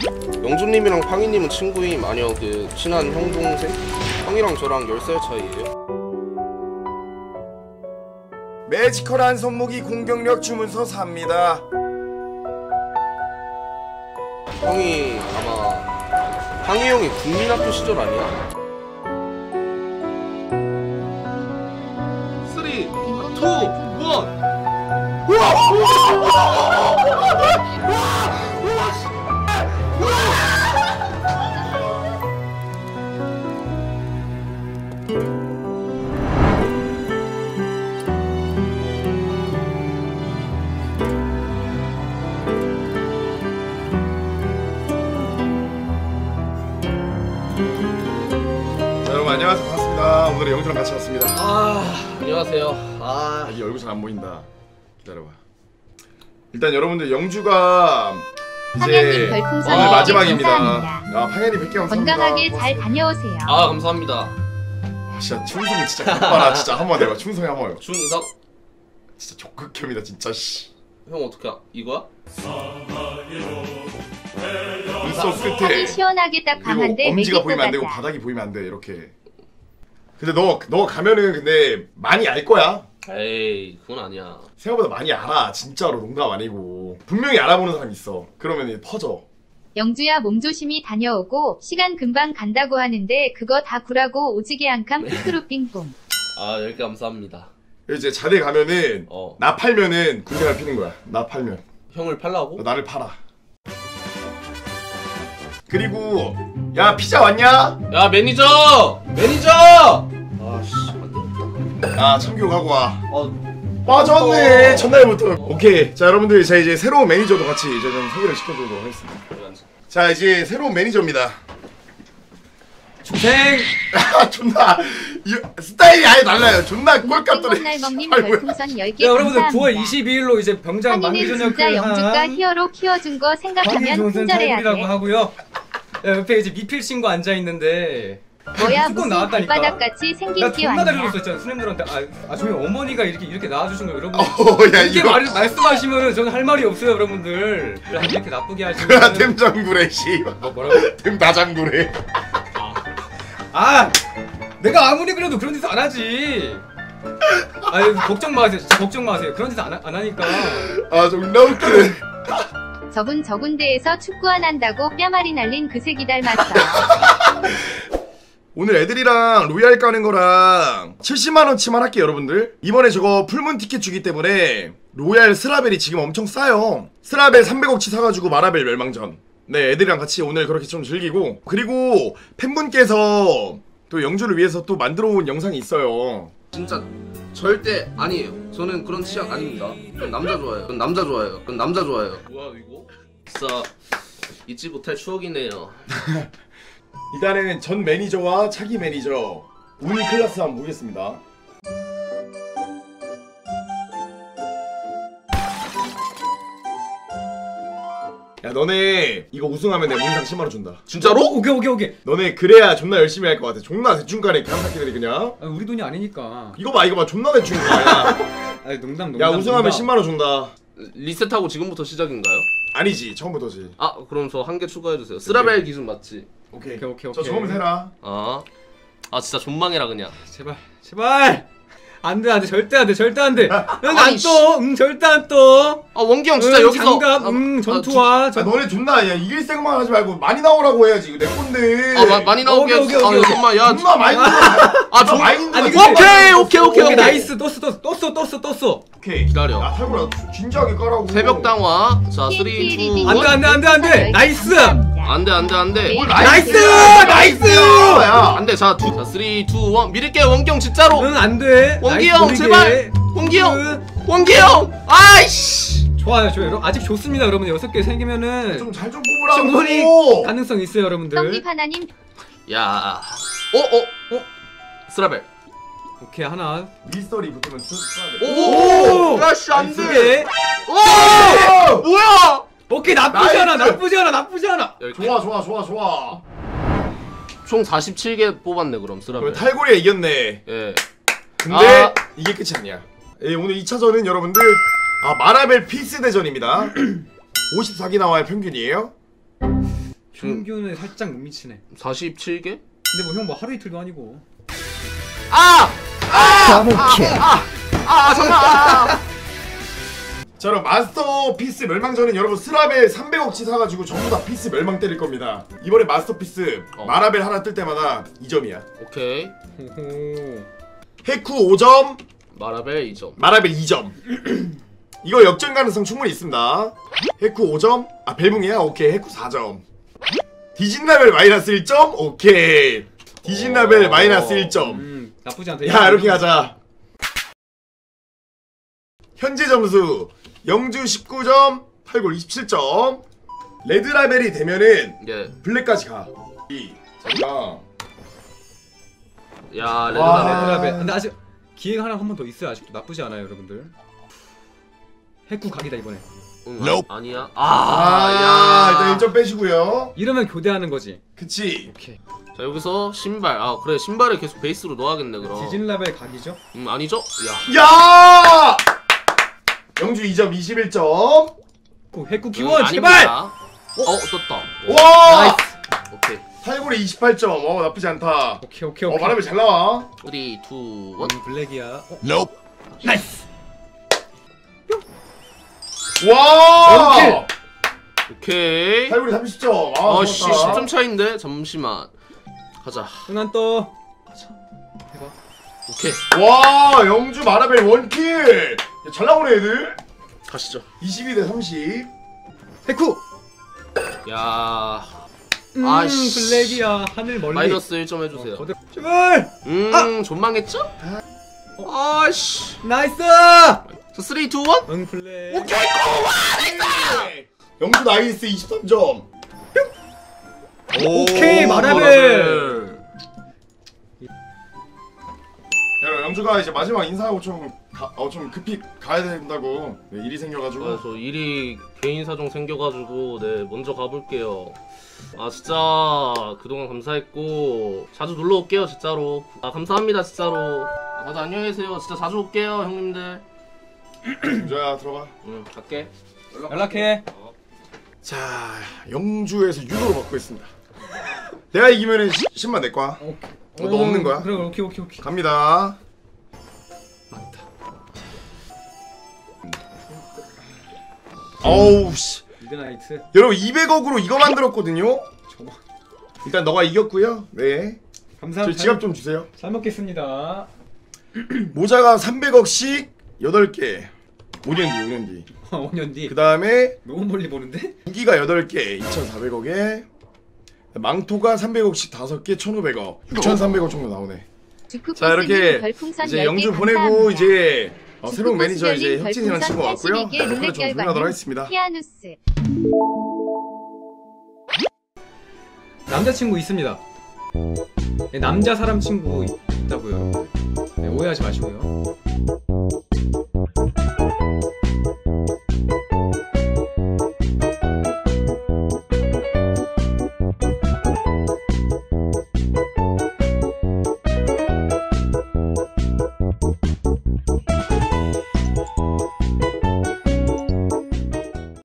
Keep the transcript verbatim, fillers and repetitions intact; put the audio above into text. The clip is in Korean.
영준님이랑 팡이님은 친구임? 아니요, 그 친한 형 동생? 형이랑 저랑 열 살 차이예요. 매지컬한 손목이 공격력 주문서 삽니다. 형이 아마 팡이 형이 국민학교 시절 아니야? 삼, 이, 일. 안녕하세요, 반갑습니다. 오늘은 영주랑 같이 왔습니다. 아, 안녕하세요. 아, 이 얼굴 잘 안 보인다. 기다려봐. 일단 여러분들 영주가 이제 오늘 마지막입니다. 아, 팡현이 백 개 감사합니다. 건강하게 잘 다녀오세요. 아, 감사합니다. 와, 진짜 충성이 진짜 급하다. 진짜 한번 해봐. 충성이 한번 해봐. 충성? 진짜 적극혐이다 진짜. 씨. 형 어떻게 이거야? 눈썹 끝에 시원하게 딱 강한데 엄지가 보이면 안 되고 바닥이 보이면 안 돼. 이렇게. 근데 너 너 가면은 근데 많이 알 거야. 에이, 그건 아니야. 생각보다 많이 알아. 진짜로 농담 아니고. 분명히 알아보는 사람 있어. 그러면 퍼져. 영주야 몸조심히 다녀오고 시간 금방 간다고 하는데 그거 다 구라고 오지게 한캄 피크루 빙봉. 아, 열 개 감사합니다. 이제 자대 가면은 어. 나 팔면은 군대가 피는 거야. 나 팔면. 형을 팔라고? 너 나를 팔아. 그리고 야 피자 왔냐? 야, 매니저! 매니저! 아씨, 안 되겠다. 아 참교 가고 와. 어, 빠졌네. 어. 첫날부터. 오케이. 자 여러분들, 자 이제 새로운 매니저도 같이 이제 좀 소개를 시켜드리도록 하겠습니다. 자 이제 새로운 매니저입니다. 중생! 아 존나 이, 스타일이 아예 달라요. 존나 꼴값더래. 날먹님 별풍선 열 개 야, 여러분들 감사합니다. 구월 이십이일로 이제 병장 한이는 만기전역을 진짜 영주가 히어로 키워준 거 생각하면 큰절해야 돼. 하고요. 야, 옆에 이제 미필 친구 앉아 있는데 뭐야 무조건 무슨 나왔다니까. 발바닥같이 생긴 나 끼 존나 왔냐. 달려줬어 진짜 스냅들한테. 아, 아 저희 어머니가 이렇게 이렇게 낳아주신 거예요 여러분. 어, 야, 이렇게 이거- 말, 말씀하시면은 저는 할 말이 없어요 여러분들. 이렇게 나쁘게 그라 하시면 템장구래 씨. 뭐, 뭐라고? 템다장구래. 아 내가 아무리 그래도 그런 짓 안 하지. 아유 걱정 마세요 진짜 걱정 마세요. 그런 짓 안 안 하니까. 아 존나 웃기네. 저분 저 군대에서 축구 안 한다고 뺨알이 날린 그 새끼 닮았어. 오늘 애들이랑 로얄 까는 거랑 칠십만 원치만 할게요 여러분들. 이번에 저거 풀문 티켓 주기 때문에 로얄 스라벨이 지금 엄청 싸요. 스라벨 삼백억치 사가지고 마라벨 멸망전. 네, 애들이랑 같이 오늘 그렇게 좀 즐기고, 그리고 팬분께서 또 영주를 위해서 또 만들어 온 영상이 있어요. 진짜 절대 아니에요. 저는 그런 취향 아닙니다. 그건 남자 좋아해요. 그건 남자 좋아해요. 그건 남자 좋아해요. 뭐야 이거? 진짜 잊지 못할 추억이네요. 일단은 전 매니저와 차기 매니저 운 클래스 한번 보겠습니다. 야 너네 이거 우승하면 내가 문상 십만 원 준다. 진짜로? 어, 오케이 오케이 오케이. 너네 그래야 존나 열심히 할 것 같아. 존나 대충가네 개새끼들이 그냥. 아, 우리 돈이 아니니까. 이거 봐 이거 봐 존나 대충 거야. 아니 농담 농담. 야 우승하면 농담. 십만 원 준다. 리셋하고 지금부터 시작인가요? 아니지 처음부터지. 아, 그럼 저 한 개 추가해주세요. 스라벨 기준 맞지? 오케이 오케이 오케이 저 오케이. 저거면 되나? 아, 아 진짜 존망해라 그냥. 제발 제발. 안돼 안돼 절대 안돼 절대 안돼. 응 아니, 안 떠. 응 절대 안 떠. 아 원기 형 진짜 응, 여기서 장갑, 아, 응 아, 전투화. 아 전... 너네 존나 야 이길 생각만 하지 말고 많이 나오라고 해야지. 이거 내 건데. 아 마, 많이 나오게 오케이, 오케이, 아 오케이, 잠깐만 야 존나 많이 아 좀 마인드. 아니, 오케이 오케이 오케이 오케이, 오케이. 나이스 떴어 떴어 떴어 떴어 떴어. 오케이 기다려. 야 탈구라 진지하게 까라고. 새벽 당화. 자, 삼, 이, 이. 안돼 안돼 안돼 안돼. 나이스. 안돼 안돼 안돼. 뭘 나이스 나이스. 야 안돼. 자, 두, 자, 삼, 이, 일. 밀릴게 원기 형 진짜로. 응 안돼. 원기 형 제발. 원기 형. 원기 형. 아이씨. 좋아요 좋아요. 여러분, 아직 좋습니다 여러분. 여섯 개 생기면은 좀 잘 좀 뽑으라고. 충분히 가능성 있어요 여러분들. 떡잎 하나님. 야. 어 어. 어. 스라벨. 오케이 하나. 밀설이 붙으면 쓰- 오. 오! 야씨 두 안돼. 개. 오. 뭐야? 오케이 나쁘지 나이스. 않아 나쁘지 않아 나쁘지 않아. 좋아 좋아 좋아 좋아. 총 사십칠 개 뽑았네 그럼 스라벨. 그럼 탈고리가 이겼네. 예. 근데 아. 이게 끝이 아니야. 예, 오늘 이 차전은 여러분들 아 마라벨 피스 대전입니다. 오십사 개 나와야 평균이에요. 평균에 살짝 못 미치네. 사십칠 개? 근데 뭐 형 뭐 하루 이틀도 아니고. 아! 아! 아! 아! 잠깐! 아! 자 그럼 마스터피스 멸망전은 여러분 스라벨 삼백억치 사가지고 전부 다 피스 멸망 때릴 겁니다. 이번에 마스터피스 어. 마라벨 하나 뜰 때마다 이 점이야. 오케이. 호호. 해쿠 오 점, 마라벨 이 점. 마라벨 이 점. 이거 역전 가능성 충분히 있습니다. 해쿠 오 점, 아 벨붕이야? 오케이. 해쿠 사 점. 디진라벨 마이너스 일 점, 오케이. 디진라벨 어. 마이너스 일 점. 음 나쁘지 않다. 야 이렇게 가자. 현재 점수 영주 십구 점, 팔골 이십칠 점. 레드라벨이 되면은 예. 블랙까지 가. 이 저희가 야, 와. 레드라벨. 레드라벨. 근데 아직 기회가 하나 한 번 더 있어요. 아직도 나쁘지 않아요, 여러분들. 해쿠 각이다 이번에. 응, Nope. 아, 아니야. 아, 아, 일단 야. 일 점 빼시고요. 이러면 교대하는 거지. 그치. 오케이. 자, 여기서 신발. 아, 그래. 신발을 계속 베이스로 넣어야겠네, 그럼. 디진라벨 각이죠? 음, 아니죠? 야. 야! 영주 이 점, 이십일 점. 그 해쿠 음, 기원 아닙니다. 제발. 어, 떴다. 와! 나이스. 오케이. 팔골에 이십팔 점. 어, 나쁘지 않다. 오케이 오케이 어, 오케이. 바람이 잘 나와. 우리 두 원. 원 블랙이야. 어, Nope. 나이스. 와! 원킬. 오케이. 팔골에 삼십 점. 아, 어, 씨, 좋았다. 십 점 차인데. 잠시만. 가자. 흥한 떠. 해봐. 오케이. 와, 영주 마라벨 원킬. 야, 잘 나오네 애들. 가시죠. 이십이 대 삼십. 해쿠. 야. 음, 아이씨. 블랙이야. 하늘 멀리. 마이너스 일 점 해주세요. 어, 거대- 제발. 음, 존망했죠? 아씨. 나이스. 자, 삼, 이, 일. 응 블랙. 오케이, 고! 영주 나이스 이십삼 점. 오케이, 오, 마라벨. 야, 영주가 이제 마지막 인사하고 좀, 가, 어, 좀 급히 가야 된다고. 네, 일이 생겨가지고. 아, 저 일이 개인 사정 생겨가지고 네 먼저 가볼게요. 아 진짜 그동안 감사했고 자주 놀러 올게요 진짜로. 아 감사합니다 진짜로. 아, 다들 안녕히 계세요. 진짜 자주 올게요 형님들. 영주야, 들어가. 응 갈게. 연락해. 어. 자, 영주에서 유도로 받고 있습니다. 내가 이기면은 십만 내 거야. 오케이. 어, 너 없는 거야? 그래 오케이 오케이 오케이. 갑니다. 어우 씨. 미드나이트. 여러분 이백억으로 이거 만들었거든요. 저거. 일단 너가 이겼고요. 네. 저 감사합니다. 지갑 좀 주세요. 잘 먹겠습니다. 모자가 삼백억씩 여덟 개. 오 년 뒤, 오 년 뒤. 오 년 뒤. 그 다음에 너무 멀리 보는데? 무기가 여덟 개, 이천사백억에 망토가 삼백억씩 다섯 개, 천오백억. 육천삼백억 정도 나오네. 자, 이렇게 이제 영주 보내고 이제 어, 새로운 매니저 이제 혁진이랑 친구 왔고요. 녹화를 좀 진행하도록 하겠습니다. 피아누스. 남자친구 있습니다. 네, 남자 사람 친구 있다고요. 네, 오해하지 마시고요.